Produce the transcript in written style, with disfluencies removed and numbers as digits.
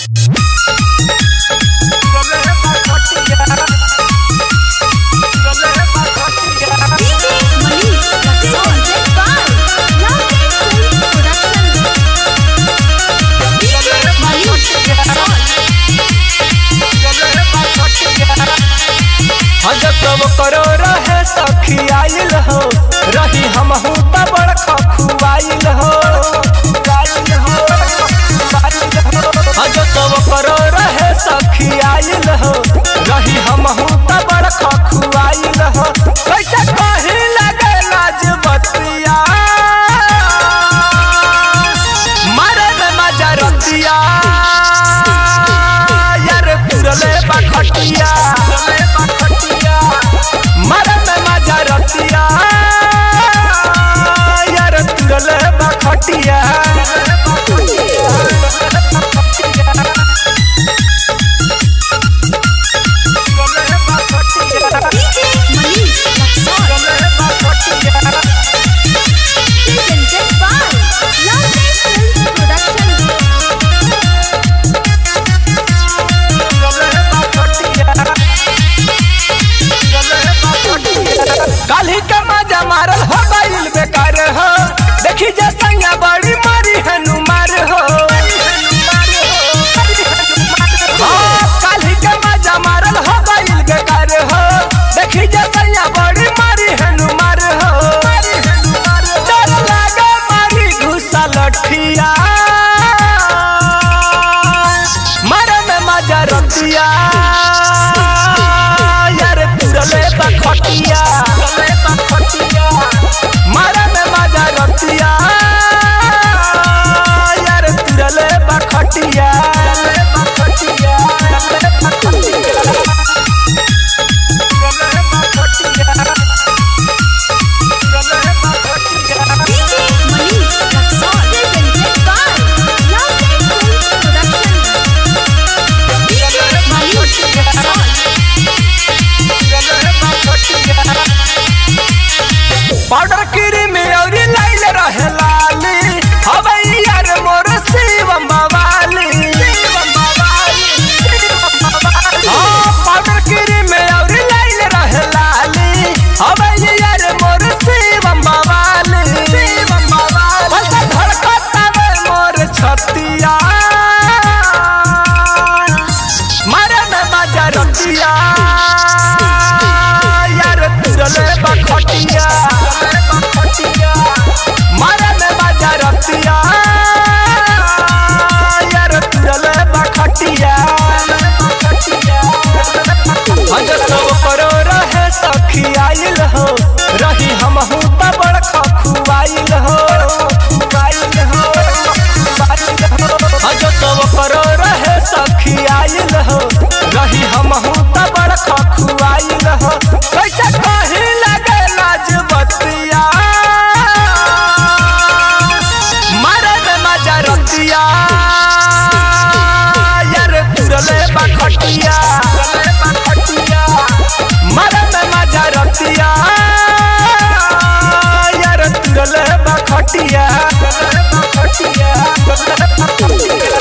सब करो रहे सखी आइल हो रही हमहू त बड़ खखुआइल हो सब करो रहे सखी आइल हो रही हमहू त बड़ खखुआइल हो कैसे कही लगे लाज बतिया मारे में मजा रतिया यार पुरले बखटिया मरे में मजा रतिया यार तुरले बखटिया काली का मजा मारल हो गइल बेकार हो देखी जे संगा बड़ी मारी है नुमार हो काली का मजा मारल हो गइल बेकार हो देखी जे संगा बड़ी मारी है नुमार हो डर लागे मारी घुसा लठिया मारे में मजा रतिया यार तुरले बखटिया मारे में मजा रतिया यार तुरले बखटिया पाउडर क्रीम में और लाइल रहे लाली हवई यार मोर शिवम बवाली पाउडर क्रीम में और लाइल रहे लाली हवई यार मोर शिवम बवाली धड़कता में मोर छतिया मारे में मजा रतिया यार तुरले बखटिया मारे में मजा रतिया यार तुरले बखटिया सब करो रहे सखी आइल हो रही हमहू त बड़ खखुआइल हो सब करो रहे सखी आइल हो रही हमहू त बड़ खखुआइल हो कैसे कही लगे लाज बतिया मारे में मजा रतिया यार तुरले बखटिया मारे में मजा रतिया यार तुरले बखटिया